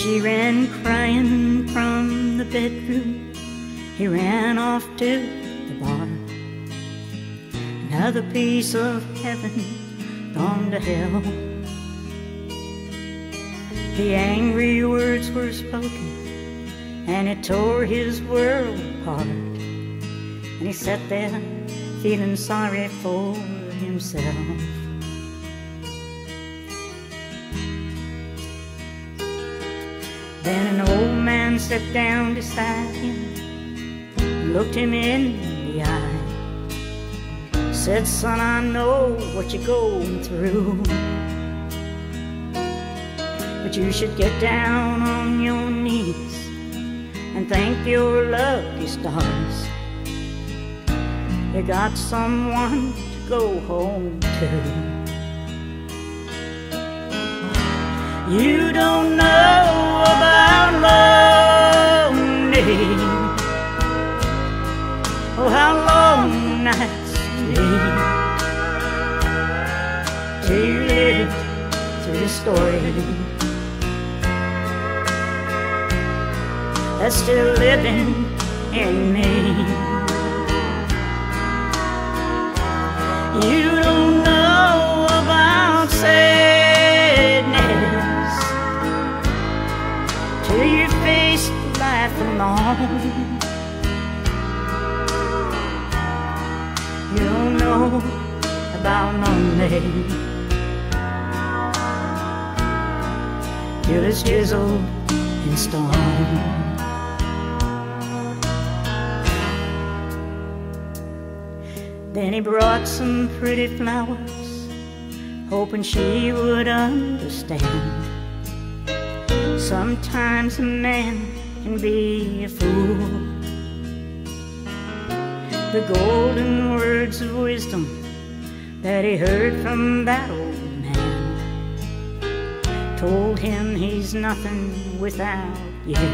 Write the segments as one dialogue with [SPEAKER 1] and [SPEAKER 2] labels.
[SPEAKER 1] She ran crying from the bedroom. He ran off to the bar. Another piece of heaven gone to hell. The angry words were spoken, and it tore his world apart. And he sat there feeling sorry for himself. Then an old man sat down beside him, looked him in the eye, said, "Son, I know what you're going through, but you should get down on your knees and thank your lucky stars. You got someone to go home to. You don't know about lonely, oh, how long nights lead till you live through the story that's still living in me. You don't know about sadness till you face life alone. You don't know about lonely till it's chiseled in stone. Then he brought some pretty flowers, hoping she would understand. Sometimes a man can be a fool. The golden words of wisdom that he heard from that old man told him he's nothing without you.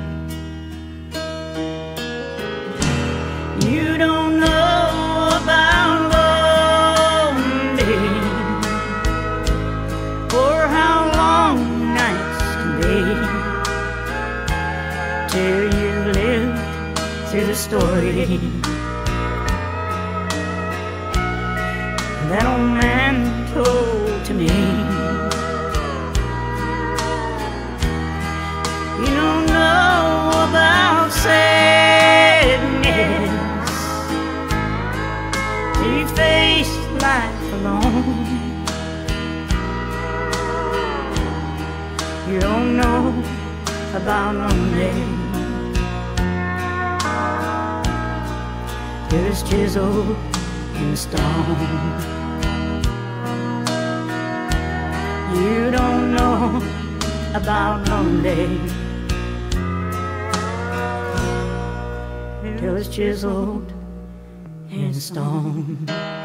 [SPEAKER 1] You don't know about lonely, or how long nights can be till you live through the story that old man told to me. You don't know about sadness till you face life alone. You don't know about lonely till it's chiseled in stone. You don't know about lonely till it's chiseled in stone.